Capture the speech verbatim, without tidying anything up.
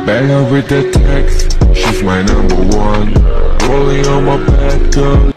Bad with the text, she's my number one. Rolling on my bed, girl.